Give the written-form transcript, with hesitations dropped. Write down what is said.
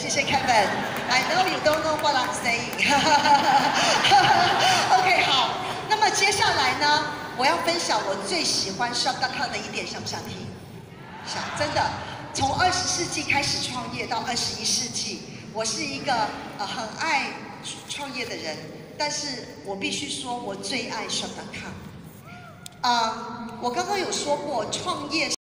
谢谢 Kevin。I know you don't know what I'm saying 。OK， 好。那么接下来呢，我要分享我最喜欢 Shop.com 的一点，想不想听？想，真的。从20世纪开始创业到21世纪，我是一个很爱创业的人，但是我必须说，我最爱 Shop.com。我刚刚有说过，创业